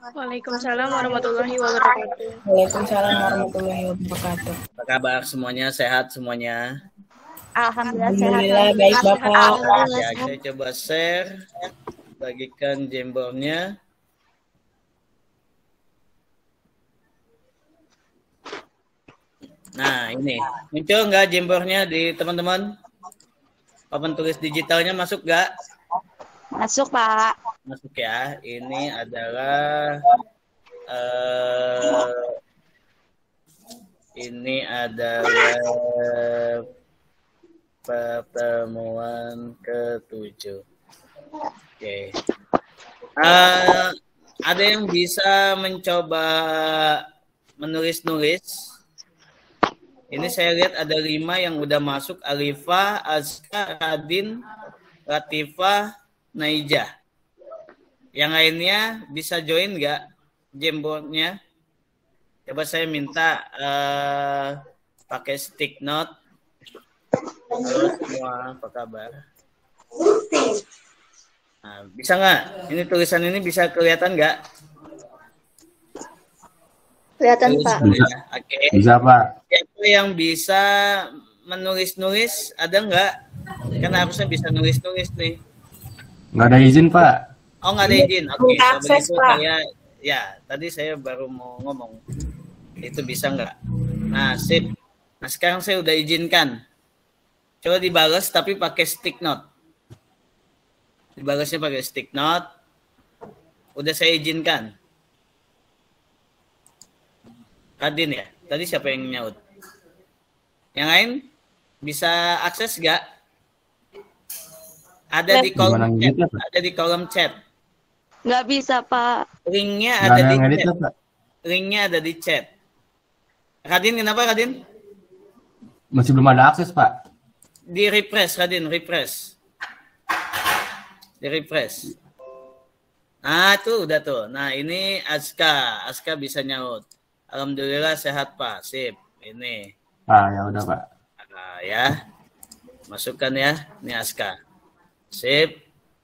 Waalaikumsalam warahmatullahi wabarakatuh. Waalaikumsalam warahmatullahi wabarakatuh. Apa kabar semuanya? Sehat semuanya? Alhamdulillah baik Bapak. Ya, saya coba share, bagikan Jamboardnya. Nah, ini muncul nggak Jamboardnya di teman-teman? Papan tulis digitalnya masuk nggak? Masuk, Pak. Masuk ya. Ini adalah pertemuan ke-7. Oke. Ada yang bisa mencoba menulis-nulis? Ini saya lihat ada 5 yang udah masuk. Alifah, Azka, Radin, Latifah, Naijah. Yang lainnya bisa join nggak Jamboardnya? Coba saya minta pakai stick note. Halo semua, apa kabar? Nah, bisa nggak? Ini tulisan ini bisa kelihatan nggak? Kelihatan, Pak. Ya. Oke. Bisa, Pak. Siapa yang bisa menulis-nulis? Ada nggak? Kan harusnya bisa nulis-nulis nih. Nggak ada izin, Pak. Oh, nggak ada izin. Oke. Akses, Pak. Tadi saya baru mau ngomong. Itu bisa nggak? Nah, sip. Nah, sekarang saya udah izinkan. Coba dibalas tapi pakai stick note. Dibalasnya pakai stick note. Udah saya izinkan. Kadin ya? Tadi siapa yang nyaut? Yang lain bisa akses nggak? Ada di kolom chat. Ada di kolom chat. Nggak bisa, Pak. Linknya ada di edit, chat. Pak. Linknya ada di chat. Kadin, kenapa Kadin? Masih belum ada akses, Pak. Di refresh, Kadin, refresh. Di refresh. Nah, itu udah tuh. Nah, ini Azka. Azka bisa nyaut. Alhamdulillah sehat, Pak. Sip. Ini. Ya udah, Pak. Nah, ya. Masukkan ya. Ini Azka. Sip.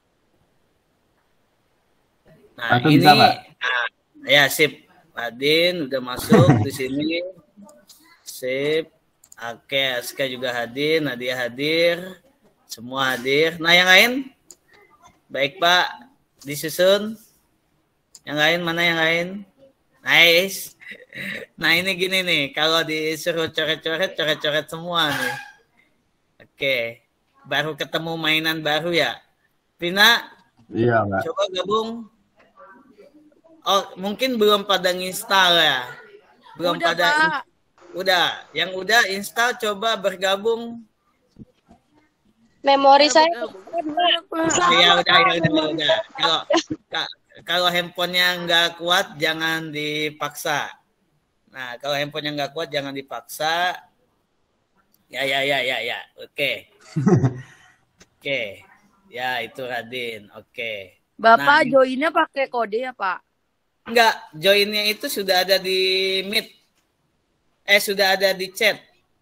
Nah, Itu ini. bisa, Pak. Nah, ya, sip. Adin udah masuk di sini. Sip. Oke, Azka juga hadir. Nadia hadir. Semua hadir. Nah, yang lain? Baik, Pak. Disusun. Yang lain, mana yang lain? Nice. Nah, ini gini nih. Kalau disuruh coret-coret semua nih. Oke. Baru ketemu mainan baru ya. Vina? Iya, Pak. Coba gabung. Oh, mungkin belum pada install ya. Belum Udah, pada. Pak. Udah. Yang udah install coba bergabung. Memori saya. Ya udah. Kalau handphonenya nggak kuat jangan dipaksa. Nah, kalau handphonenya nggak kuat jangan dipaksa. Ya. Oke. Oke. Ya, itu Radin. Oke. Bapak Nah, joinnya pakai kode ya, Pak? enggak, joinnya itu sudah ada di Meet. Sudah ada di chat.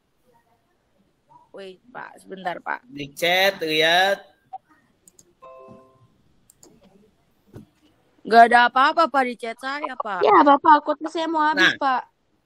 Wait, Pak, sebentar, Pak. Di chat, lihat. Nggak ada apa-apa, Pak, di chat saya, Pak. Ya, Bapak, kuota saya mau habis, Nah. Pak.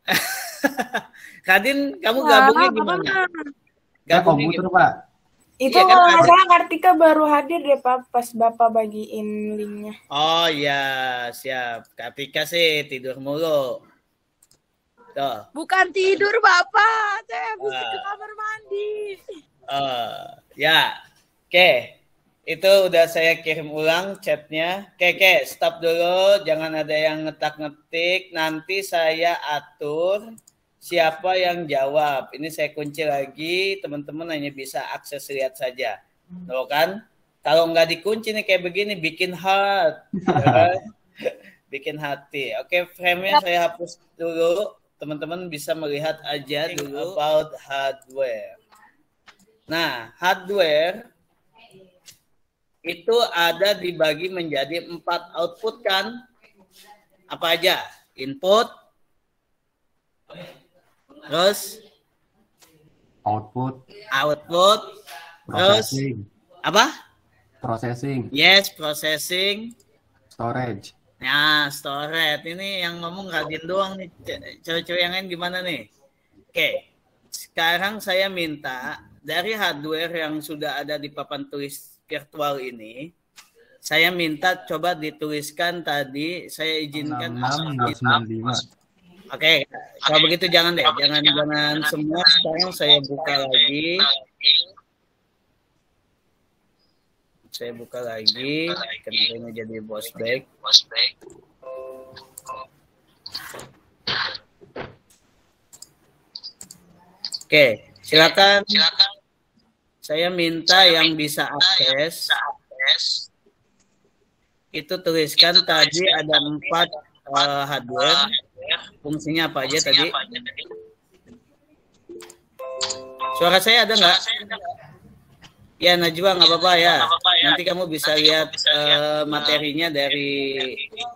Kadin, kamu gabungnya gimana? Komputer, Pak. Itu Iya, kan, kalau nggak Pak? salah Kartika baru hadir deh Pak pas Bapak bagiin linknya. Oh ya, siap. Kartika sih tidur mulu. Tuh. Bukan tidur, Bapak. Saya habis ke kamar mandi. Ya. Oke. Itu udah saya kirim ulang chatnya. Oke, stop dulu. Jangan ada yang ngetak-ngetik. Nanti saya atur siapa yang jawab. Ini saya kunci lagi. Teman-teman hanya bisa akses lihat saja. Tuh kan? Kalau nggak dikunci nih kayak begini, bikin heart. Bikin hati. Oke, frame-nya saya hapus dulu. Teman-teman bisa melihat aja dulu about hardware. Nah, hardware itu ada dibagi menjadi 4 output kan? Apa aja? Input, terus Output, terus processing, apa? processing, Yes, processing, storage, Nah, storage. Ini yang ngomong Radin doang nih. Cewek-cewek yang lain gimana nih? Oke. Sekarang saya minta dari hardware yang sudah ada di papan tulis virtual ini, saya minta coba dituliskan tadi, saya izinkan 66.95. Oke, kalau begitu jangan deh, jangan semua. Sekarang saya buka lagi. Saya buka lagi, kenapa jadi boss back. Oke, silakan. Saya minta yang bisa akses. Itu tuliskan tadi ada 4 hardware. Fungsinya apa aja tadi? Suara saya ada nggak? Ya, Najwa nggak apa-apa ya. Nanti kamu bisa lihat materinya dari.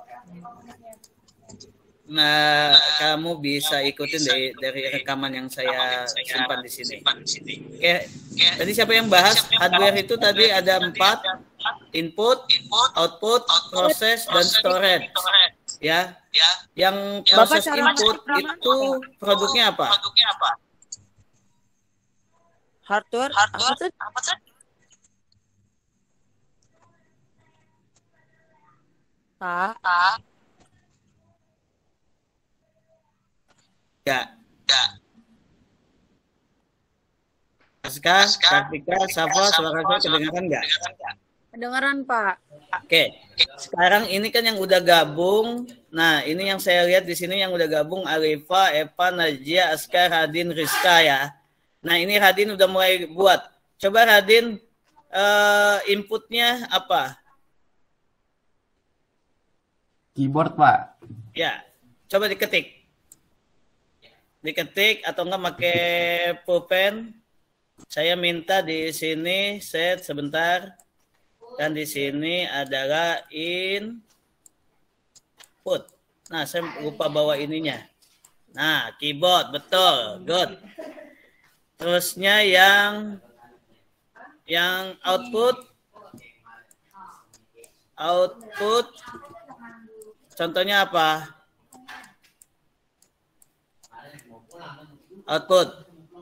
Nah, kamu bisa ikutin dari rekaman yang saya simpan di sini. Oke, tadi siapa yang bahas hardware itu tadi ada 4, input, output, proses, dan storage. Ya, yang proses input itu produknya apa? Hardware. Apa tuh? Ya. Aska, Kartika, Safa, suara saya kedengaran nggak? Kedengaran, Pak. Oke, sekarang ini kan yang udah gabung. Nah, ini yang saya lihat di sini yang udah gabung Alifa, Eva, Najia, Aska, Radin, Rizka ya. Nah, ini Radin udah mulai buat. Coba Radin, inputnya apa? Keyboard, Pak. Ya, coba diketik. Diketik atau enggak pakai pulpen. Saya minta di sini set sebentar. Dan di sini adalah input. Nah, saya lupa bawa ininya. Nah, keyboard, betul. Good. Terusnya yang output. Contohnya apa? Output.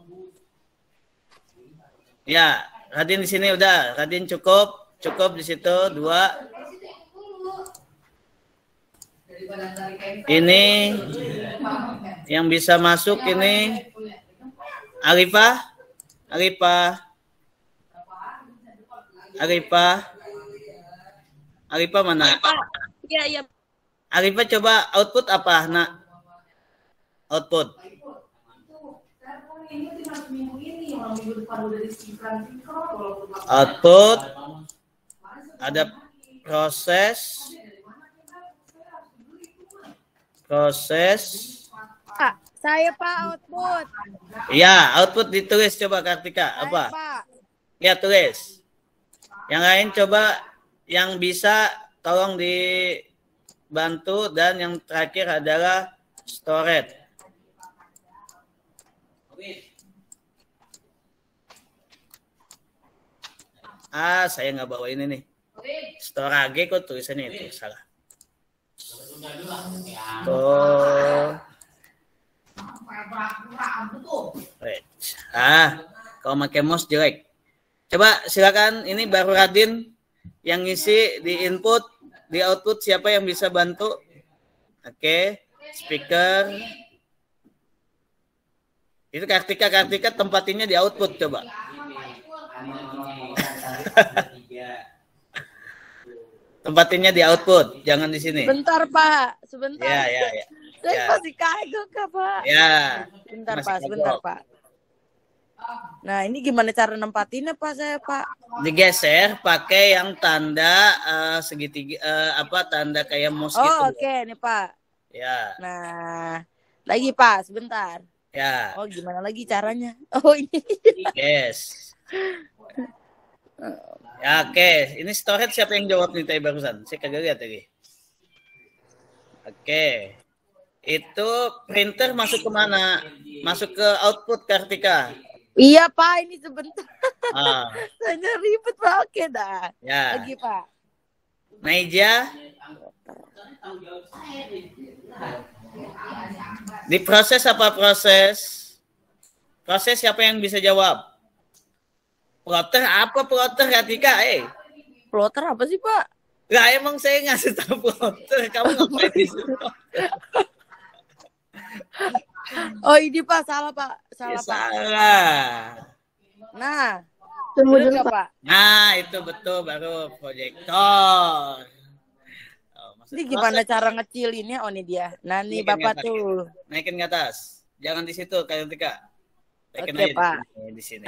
Ya, Radin di sini udah. Radin cukup di situ 2. Ini yang bisa masuk ini Alifa mana? Iya. Alifa coba output apa, Nak? Output. Output ada proses. Pak, saya Pak output. Ya, output ditulis coba Kartika apa? Pak. Ya, tulis. Yang lain coba yang bisa tolong dibantu dan yang terakhir adalah storage. Saya nggak bawa ini nih. Storage kok tulisannya itu salah. Kalau pakai mouse jelek. Coba silakan, ini baru Radin yang ngisi di input, di output siapa yang bisa bantu? Oke, speaker. Itu Kartika tempatinnya di output coba. Tempatinnya di output, jangan di sini. Bentar Pak, sebentar. Ya. Saya masih kagok Pak. Ya. Bentar Pak, sebentar Pak. Nah, ini gimana cara nempatinnya Pak saya Pak? Digeser pakai yang tanda segitiga tanda kayak mouse gitu. Oh, oke nih Pak. Ya. Nah, lagi Pak, sebentar. Ya. Oh, gimana lagi caranya? Oh, ini. Yes. Ya, oke. Ini storage siapa yang jawab nih tadi barusan? Saya kagak lihat tadi. Oke. Itu printer masuk ke mana? Masuk ke output Kartika. Iya Pak, ini sebentar. Saya ribet Pak, oke dah. Ya. Lagi Pak. Naija. Diproses apa proses? Proses siapa yang bisa jawab? Plotter apa plotter Katika? Plotter apa sih, Pak? Lah emang saya ngasih tahu plotter, kamu ngapain di situ? Oh, ini Pak, salah Pak. Ya, Salah Pak. salah. Nah, Tunggu bener dulu, nggak, Pak. Pak? Nah, itu betul baru proyektor. Oh, maksud Ini gimana proses- cara ngecilinnya? Oh, ini dia. Nah, nih Naikin Bapak ke atas. tuh. Naikin ke atas. Jangan di situ, Katika. Naikin Oke, aja Pak. di sini.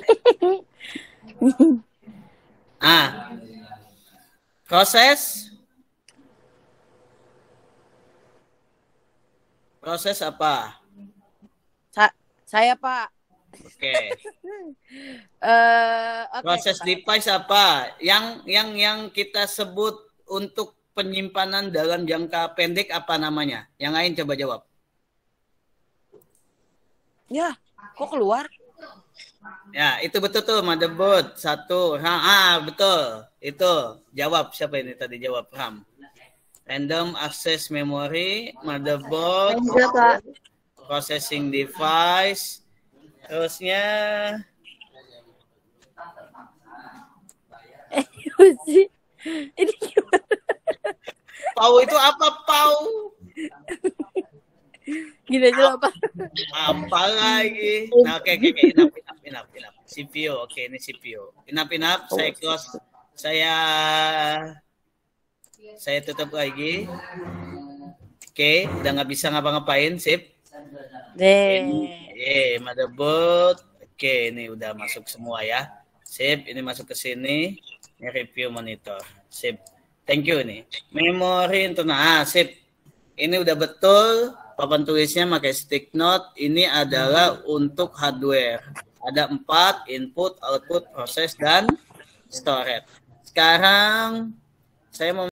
Proses apa? Saya Pak. Oke. Oke, Proses Pak. device apa? Yang kita sebut untuk penyimpanan dalam jangka pendek apa namanya? Yang lain coba jawab. Ya, kok keluar? Ya, itu betul tuh motherboard satu. Betul. Itu jawab siapa ini tadi jawab RAM. Random access memory, motherboard, Enggak, Pak. processing device. Terusnya Ini gimana? pau itu apa pau? Gini aja lah, Pak. Apa lagi? Nah, oke, enough. CPU, oke, ini CPU. Enough. Saya close. Saya tutup lagi. Oke, udah nggak bisa ngapa-ngapain, sip. Motherboard. Oke, ini udah masuk semua ya. Sip, ini masuk ke sini. Ini review monitor. Sip. Thank you nih. Memori internal. Sip. Ini udah betul. Papan tulisnya pakai stick note. Ini adalah untuk hardware. Ada 4, input, output, proses, dan storage. Sekarang saya mau